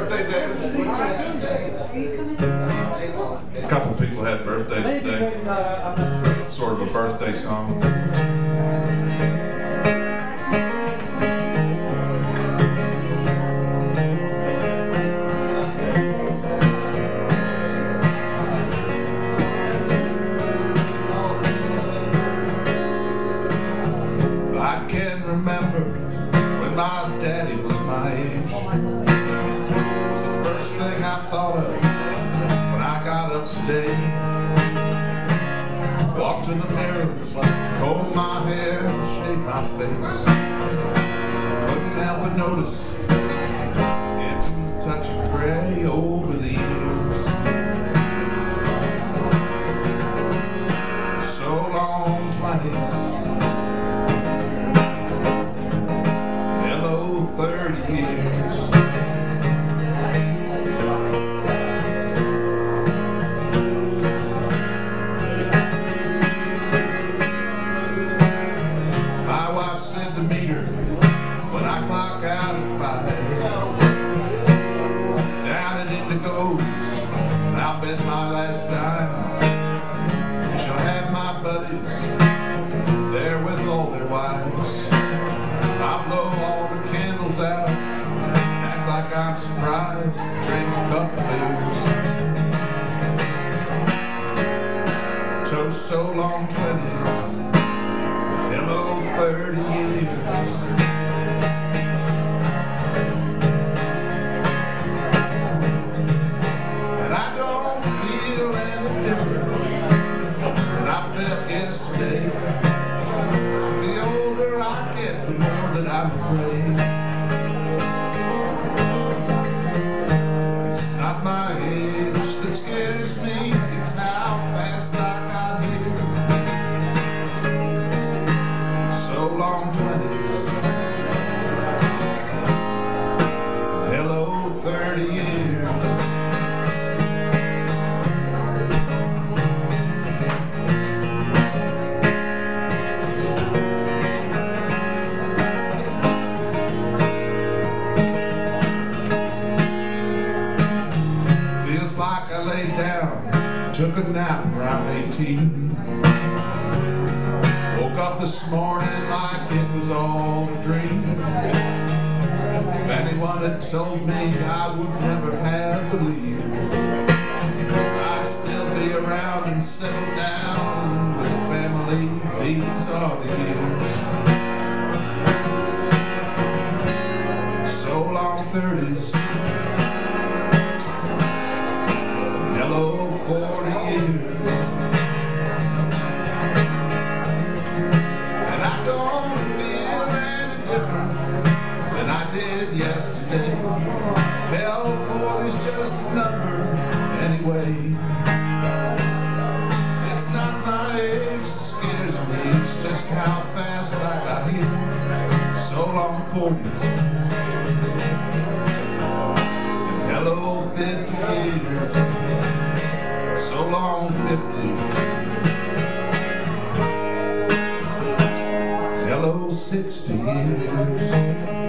birthday, David? A couple people had birthdays today. Sort of a birthday song. I can remember when my daddy was my age. It was the first thing I thought of when I got up today. Walked to the mirror, combed my hair and shaved my face. Couldn't help but notice getting a touch of gray over the years. So long, 20s. Hello, 30 years. My wife said to meet her when I clock out at 5. Down at Indigo's, and I'll bet my last dime she'll have my buddies there with all their wives. I'll blow all the candles out, act like I'm surprised, drink a couple beers. Toast so long, 20s. Hello, 30 years. And I don't feel any different than I felt yesterday. The older I get, the more that I'm afraid. It's not my age that scares me, it's how fast I got here. So long, 20s. Hello, 30 years. Feels like I laid down, took a nap around 18. Woke up this morning like it was all a dream. If anyone had told me I would never have believed I'd still be around and settle down with a family, these are the years. So long, 30s. Hello, 40 years. And I don't feel any different than I did yesterday. Hell, 40's just a number anyway. It's not my age that scares me, it's just how fast I got here. So long, 40s. And hello, 50 years. So long, 50s. Hello, 60 years.